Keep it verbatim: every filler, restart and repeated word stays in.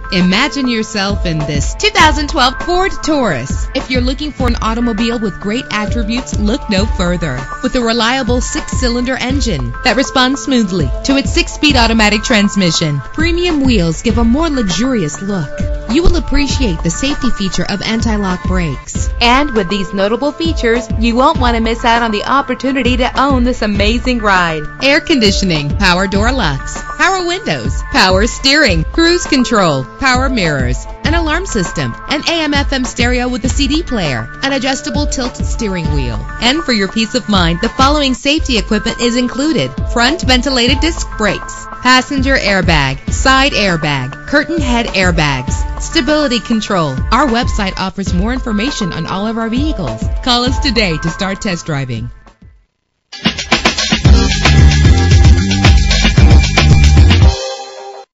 Imagine yourself in this two thousand twelve Ford Taurus. If you're looking for an automobile with great attributes, look no further. With a reliable six-cylinder engine that responds smoothly to its six-speed automatic transmission, premium wheels give a more luxurious look. You will appreciate the safety feature of anti-lock brakes. And with these notable features, you won't want to miss out on the opportunity to own this amazing ride. Air conditioning, power door locks, power windows, power steering, cruise control, power mirrors, an alarm system, an A M F M stereo with a C D player, an adjustable tilt steering wheel. And for your peace of mind, the following safety equipment is included: front ventilated disc brakes, passenger airbag, side airbag, curtain head airbags, stability control. Our website offers more information on all of our vehicles. Call us today to start test driving.